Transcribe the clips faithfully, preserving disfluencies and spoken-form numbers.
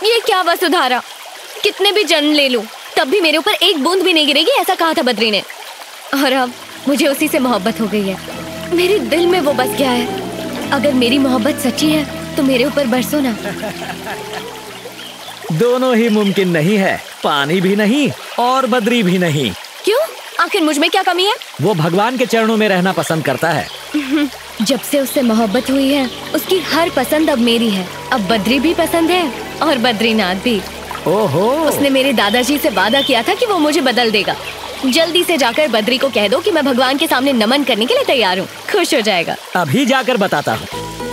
ये क्या वसुधारा, कितने भी जन्म ले लूं तब भी मेरे ऊपर एक बूंद भी नहीं गिरेगी, ऐसा कहा था बद्री ने। और अब मुझे उसी से मोहब्बत हो गई है, मेरे दिल में वो बस गया है। अगर मेरी मोहब्बत सच्ची है तो मेरे ऊपर बरसो ना। दोनों ही मुमकिन नहीं है, पानी भी नहीं और बद्री भी नहीं। क्यों? आखिर मुझ में क्या कमी है? वो भगवान के चरणों में रहना पसंद करता है। जब से उससे मोहब्बत हुई है उसकी हर पसंद अब मेरी है। अब बद्री भी पसंद है और बद्रीनाथ भी। ओहो। उसने मेरे दादाजी से वादा किया था कि वो मुझे बदल देगा। जल्दी से जाकर बद्री को कह दो कि मैं भगवान के सामने नमन करने के लिए तैयार हूँ, खुश हो जाएगा। अभी जाकर बताता हूँ।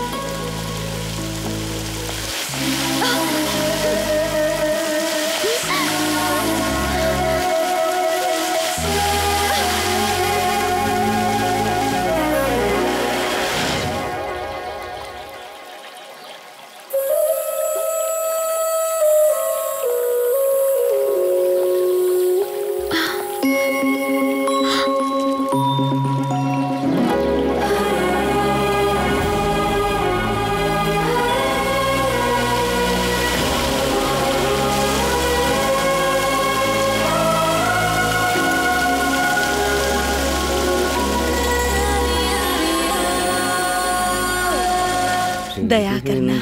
दया करना।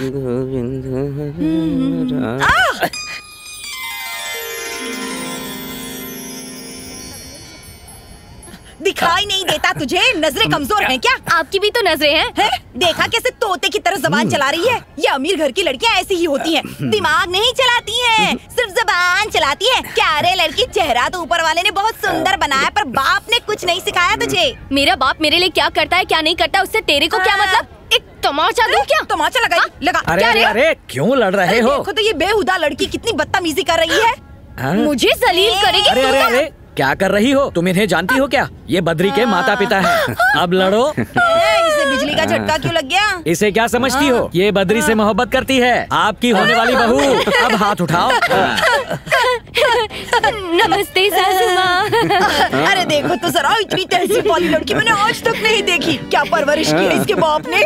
दिखाई नहीं देता तुझे? नजरें कमजोर हैं क्या? आपकी भी तो नजरें हैं। है? देखा कैसे तोते की तरह जबान चला रही है? ये अमीर घर की लड़कियां ऐसी ही होती हैं, दिमाग नहीं चलाती हैं, सिर्फ जबान चलाती हैं। क्या रे लड़की, चेहरा तो ऊपर वाले ने बहुत सुंदर बनाया, पर बाप ने कुछ नहीं सिखाया तुझे। मेरा बाप मेरे लिए क्या करता है क्या नहीं करता उससे तेरे को क्या मतलब? एक तमाचा दूं क्या? तमाचा लगा लगा। अरे अरे अरे क्यों लड़ रहे हो? देखो तो ये बेहुदा लड़की कितनी बदतमीजी कर रही है। हाँ? मुझे जलील करेगी। अरे अरे अरे क्या कर रही हो तुम? इन्हें जानती हो क्या? ये बद्री के माता पिता हैं। अब लड़ो। इसे बिजली का झटका क्यों लग गया? इसे क्या समझती हो? ये बद्री से मोहब्बत करती है, आपकी होने वाली बहू। अब हाथ उठाओ। नमस्ते सासू माँ। अरे देखो तो जरा, इतनी तहजीब वाली लड़की मैंने आज तक नहीं देखी। क्या परवरिश की है इसके बाप ने?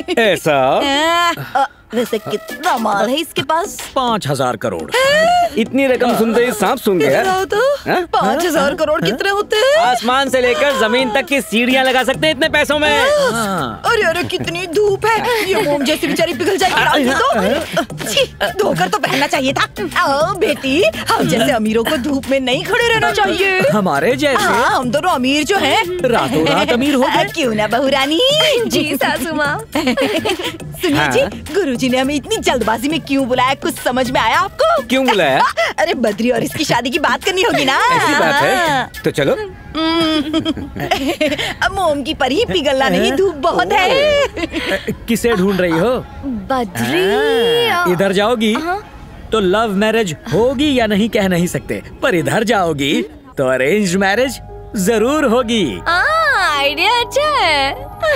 ऐसा? वैसे कितना माल है इसके पास? पाँच हजार करोड़। इतनी रकम सुनते ही सांप सूंघ गया। तो पाँच हजार करोड़ कितने होते हैं? आसमान से लेकर जमीन तक की सीढ़ियाँ लगा सकते हैं इतने पैसों में। अरे अरे कितनी धूप है, ये मोम जैसी बेचारी पिघल जाएगी। तो धोकर तो पहनना चाहिए था। आओ बेटी, हम जैसे अमीरों को धूप में नहीं खड़े रहना चाहिए। हमारे जैसे? हाँ, हम दोनों अमीर जो हैं रातों रात अमीर हो गए। क्यों ना बहू रानी? जी सासू माँ। सुनिए जी, गुरुजी ने हमें इतनी जल्दबाजी में क्यों बुलाया, कुछ समझ में आया आपको? क्यों बुलाया? अरे बद्री और इसकी शादी की बात करनी होगी ना। ऐसी बात है तो चलो। अब मोम की परी पिघलना नहीं, धूप बहुत है। किसे ढूंढ रही हो? बद्री। इधर जाओगी तो लव मैरिज होगी या नहीं कह नहीं सकते, पर इधर जाओगी तो अरेंज मैरिज जरूर होगी। आइडिया अच्छा है।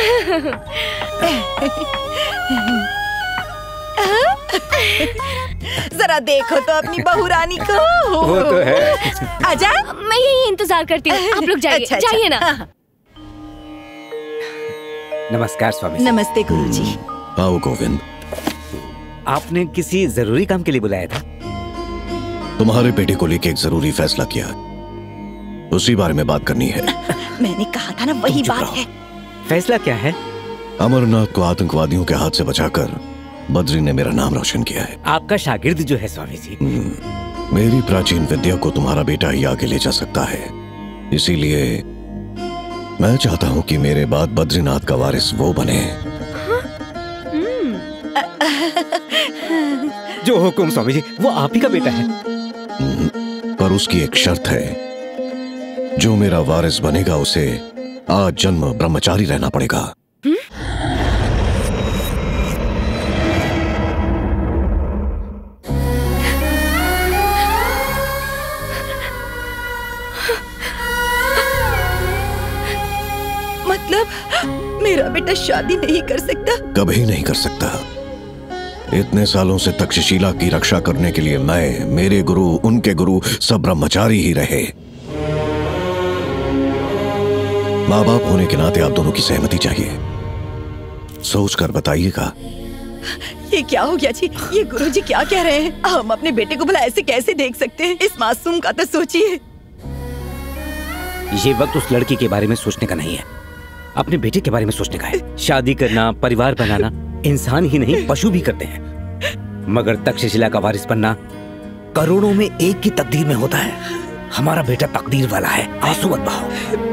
जरा देखो तो अपनी बहू रानी को। वो तो है। आजा, मैं यही इंतजार करती हूँ, आप लोग जाइए। अच्छा, जाइए ना। नमस्कार स्वामी। नमस्ते गुरुजी। आओ गोविंद। आपने किसी जरूरी काम के लिए बुलाया था? तुम्हारे बेटे को लेके एक जरूरी फैसला किया, उसी बारे में बात करनी है। मैंने कहा था ना, वही बात है। फैसला क्या है? अमरनाथ को आतंकवादियों के हाथ से बचाकर बद्री ने मेरा नाम रोशन किया है। आपका शागिर्द जो है स्वामी जी, मेरी प्राचीन विद्या को तुम्हारा बेटा ही आगे ले जा सकता है, इसीलिए मैं चाहता हूँ कि मेरे बाद बद्रीनाथ का वारिस वो बने। जो हुकुम स्वामी जी, वो आप ही का बेटा है। पर उसकी एक शर्त है, जो मेरा वारिस बनेगा उसे आज जन्म ब्रह्मचारी रहना पड़ेगा। मतलब मेरा बेटा शादी नहीं कर सकता? कभी नहीं कर सकता। इतने सालों से तक्षशिला की रक्षा करने के लिए मैं, मेरे गुरु, उनके गुरु सब ब्रह्मचारी ही रहे। माँ बाप होने के नाते आप दोनों की सहमति चाहिए। सोच कर बताइएगा। ये क्या हो गया जी? ये गुरुजी क्या कह रहे हैं? हम अपने बेटे को भला ऐसे कैसे देख सकते हैं? इस मासूम का तो सोचिए। ये वक्त उस लड़की के बारे में सोचने का नहीं है, अपने बेटे के बारे में सोचने का है। शादी करना, परिवार बनाना इंसान ही नहीं पशु भी करते हैं, मगर तक्षशिला का वारिस बनना करोड़ों में एक की तकदीर में होता है। हमारा बेटा तकदीर वाला है, आंसू मत बहाओ।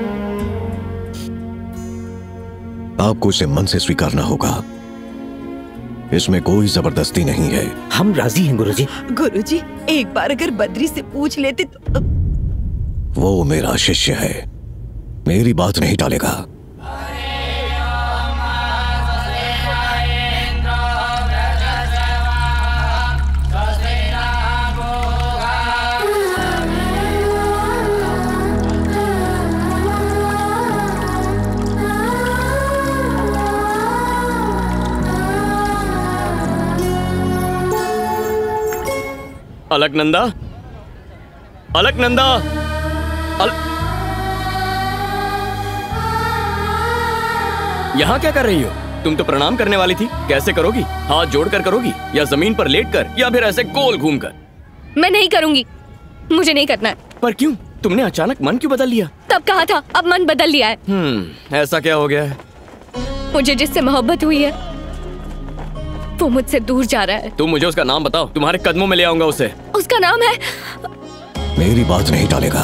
आपको इसे मन से स्वीकारना होगा, इसमें कोई जबरदस्ती नहीं है। हम राजी हैं गुरुजी। गुरुजी, एक बार अगर बद्री से पूछ लेते तो। वो मेरा शिष्य है, मेरी बात नहीं टालेगा। अलकनंदा, अलकनंदा, अल... यहाँ क्या कर रही हो? तुम तो प्रणाम करने वाली थी, कैसे करोगी? हाथ जोड़कर करोगी या जमीन पर लेटकर या फिर ऐसे गोल घूमकर? मैं नहीं करूंगी, मुझे नहीं करना है। पर क्यों? तुमने अचानक मन क्यों बदल लिया? तब कहा था, अब मन बदल लिया है। हम्म, ऐसा क्या हो गया है? मुझे जिससे मोहब्बत हुई है वो मुझसे दूर जा रहा है। तुम मुझे उसका नाम बताओ, तुम्हारे कदमों में ले आऊंगा उसे। उसका नाम है। मेरी बात नहीं टालेगा।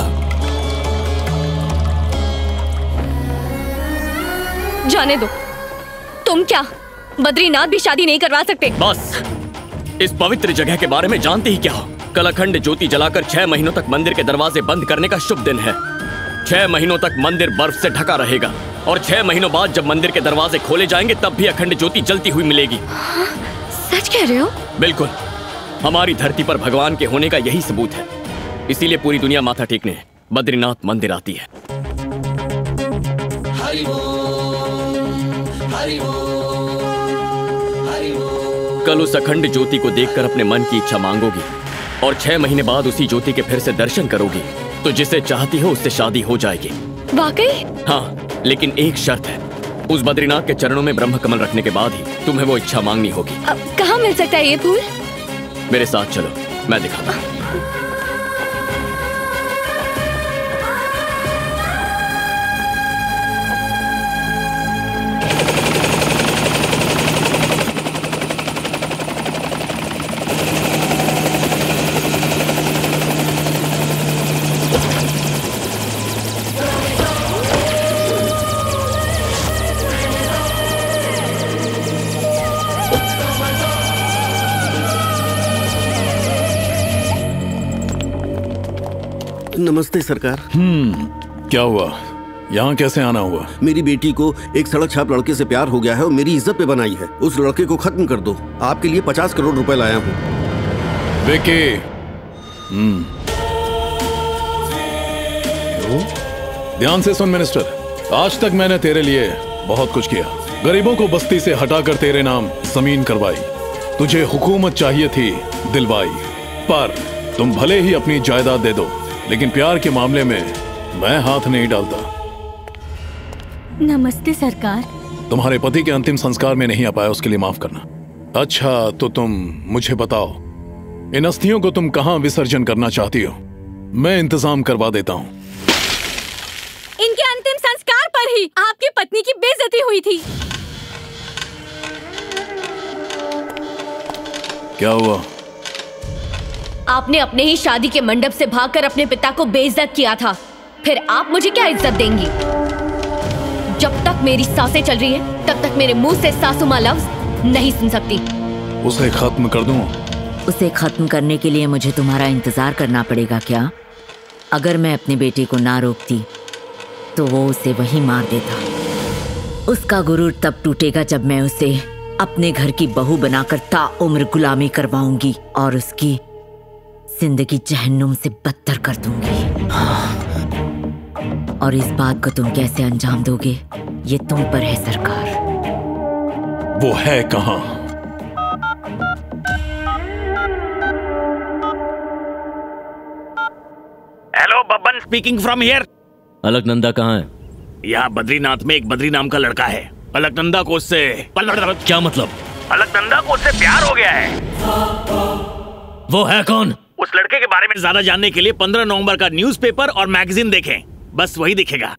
जाने दो, तुम क्या बद्रीनाथ भी शादी नहीं करवा सकते? बस, इस पवित्र जगह के बारे में जानते ही क्या हो? कल अखंड ज्योति जलाकर छह महीनों तक मंदिर के दरवाजे बंद करने का शुभ दिन है। छह महीनों तक मंदिर बर्फ से ढका रहेगा और छह महीनों बाद जब मंदिर के दरवाजे खोले जाएंगे तब भी अखंड ज्योति जलती हुई मिलेगी। हाँ, सच कह रहे हो? बिल्कुल, हमारी धरती पर भगवान के होने का यही सबूत है। इसीलिए पूरी दुनिया माथा टेकने बद्रीनाथ मंदिर आती है। हरि बोल, हरि बोल, हरि बोल। कल उस अखंड ज्योति को देखकर अपने मन की इच्छा मांगोगी और छह महीने बाद उसी ज्योति के फिर से दर्शन करोगी तो जिसे चाहती हो उससे शादी हो जाएगी। वाकई? हाँ, लेकिन एक शर्त है, उस बद्रीनाथ के चरणों में ब्रह्म कमल रखने के बाद ही तुम्हें वो इच्छा मांगनी होगी। अब कहाँ मिल सकता है ये फूल? मेरे साथ चलो, मैं दिखाता हूँ। नमस्ते सरकार। हम्म, क्या हुआ? यहाँ कैसे आना हुआ? मेरी बेटी को एक सड़क छाप लड़के से प्यार हो गया है और मेरी इज्जत पे बनाई है। उस लड़के को खत्म कर दो। आपके लिए पचास करोड़ रुपए लाया हूँ। विकी, हम्म, ध्यान से सुन मिनिस्टर, आज तक मैंने तेरे लिए बहुत कुछ किया। गरीबों को बस्ती से हटाकर तेरे नाम जमीन करवाई। तुझे हुकूमत चाहिए थी, दिलवाई। पर तुम भले ही अपनी जायदाद दे दो, लेकिन प्यार के मामले में मैं हाथ नहीं डालता। नमस्ते सरकार। तुम्हारे पति के अंतिम संस्कार में नहीं आ पाया, उसके लिए माफ करना। अच्छा, तो तुम मुझे बताओ, इन अस्थियों को तुम कहां विसर्जन करना चाहती हो? मैं इंतजाम करवा देता हूं। इनके अंतिम संस्कार पर ही आपकी पत्नी की बेइज्जती हुई थी। क्या हुआ? आपने अपने ही शादी के मंडप से भागकर अपने पिता को बेइज्जत किया था, फिर आप मुझे क्या इज्जत देंगी? जब तक मेरी सांसें चल रही हैं, तब तक मेरे मुंह से सासू माँ लफ्ज नहीं सुन सकती। उसे खत्म कर दूं? उसे खत्म करने के लिए मुझे तुम्हारा इंतजार करना पड़ेगा क्या? अगर मैं अपने बेटे को ना रोकती तो वो उसे वहीं मार देता। उसका गुरूर तब टूटेगा जब मैं उसे अपने घर की बहू बनाकर ताउम्र गुलामी करवाऊंगी और उसकी जिंदगी जहन्नुम से बदतर कर दूंगी। हाँ। और इस बात को तुम कैसे अंजाम दोगे, ये तुम पर है सरकार। वो है कहां? Hello, Babban speaking from here. Alaknanda कहाँ है? यहाँ बद्रीनाथ में एक बद्री नाम का लड़का है। अलकनंदा को उससे। क्या मतलब? अलकनंदा को उससे प्यार हो गया है। वो है कौन? उस लड़के के बारे में ज्यादा जानने के लिए पंद्रह नवंबर का न्यूज़पेपर और मैगजीन देखें, बस वही दिखेगा।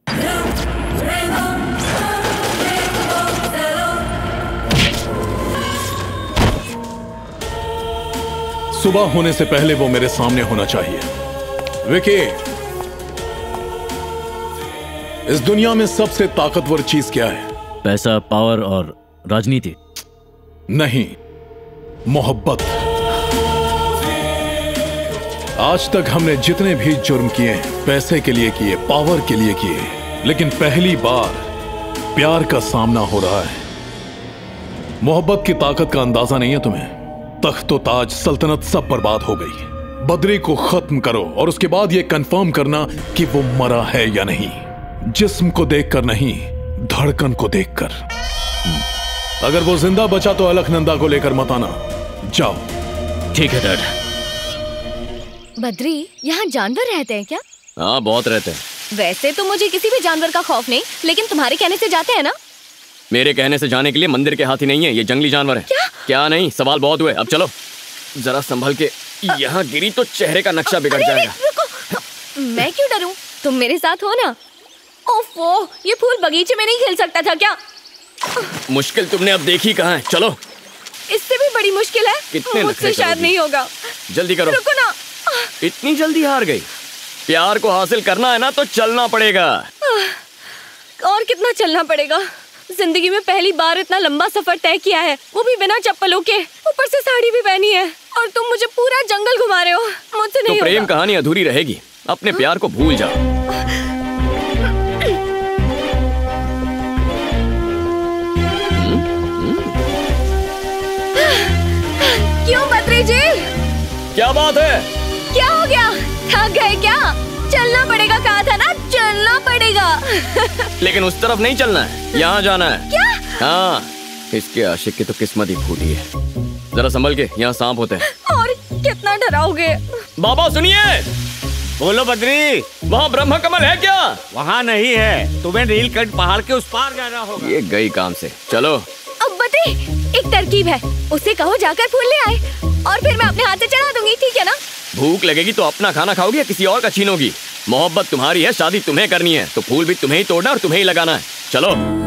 सुबह होने से पहले वो मेरे सामने होना चाहिए। विकी, इस दुनिया में सबसे ताकतवर चीज क्या है? पैसा, पावर और राजनीति। नहीं, मोहब्बत। आज तक हमने जितने भी जुर्म किए पैसे के लिए किए, पावर के लिए किए, लेकिन पहली बार प्यार का सामना हो रहा है। मोहब्बत की ताकत का अंदाजा नहीं है तुम्हें? तख्तो ताज, सल्तनत सब बर्बाद हो गई। बद्री को खत्म करो और उसके बाद यह कंफर्म करना कि वो मरा है या नहीं। जिस्म को देखकर नहीं, धड़कन को देखकर। अगर वो जिंदा बचा तो अलकनंदा को लेकर मत आना। जाओ। ठीक है डैड। बद्री, यहाँ जानवर रहते हैं क्या? हाँ, बहुत रहते हैं। वैसे तो मुझे किसी भी जानवर का खौफ नहीं, लेकिन तुम्हारे कहने से जाते हैं ना? मेरे कहने से जाने के लिए मंदिर के हाथी नहीं है, ये जंगली जानवर है। क्या? क्या नहीं, सवाल बहुत हुए, अब चलो। जरा संभल के, यहाँ गिरी तो चेहरे का नक्शा बिगड़ जाएगा। रुको, मैं क्यों डरूं? तुम मेरे साथ हो ना? ओफो, ये फूल बगीचे में नहीं खिल सकता था क्या? मुश्किल तुमने अब देखी कहाँ है, चलो। इससे भी बड़ी मुश्किल है। कितने मुझसे शायद नहीं होगा। जल्दी करो। रुको ना। इतनी जल्दी हार गई? प्यार को हासिल करना है ना तो चलना पड़ेगा। और कितना चलना पड़ेगा? जिंदगी में पहली बार इतना लंबा सफर तय किया है, वो भी बिना चप्पलों के, ऊपर से साड़ी भी पहनी है, और तुम मुझे पूरा जंगल घुमा रहे हो। मुझसे नहीं तो प्रेम होगा। कहानी अधूरी रहेगी। अपने प्यार को भूल जाओ। क्यों बद्री जी? क्या बात है? क्या हो गया? थक गए क्या? चलना पड़ेगा, कहा था ना, चलना पड़ेगा। लेकिन उस तरफ नहीं चलना है, यहाँ जाना है। क्या? हाँ, इसके आशिक की तो किस्मत ही फूटी है। जरा संभल के, यहाँ सांप होते हैं। और कितना डराओगे? बाबा सुनिए। बोलो बद्री, वहाँ ब्रह्म कमल है क्या? वहाँ नहीं है, तुम्हें नीलकंठ पहाड़ के उस पार जाना होगा। ये गई काम से, चलो। अब बद्री, एक तरकीब है, उसे कहो जाकर फूल ले आए, और फिर मैं अपने हाथ से चढ़ा दूंगी, ठीक है ना? भूख लगेगी तो अपना खाना खाओगी या किसी और का छीनोगी? मोहब्बत तुम्हारी है, शादी तुम्हें करनी है, तो फूल भी तुम्हें ही तोड़ना और तुम्हें ही लगाना है। चलो।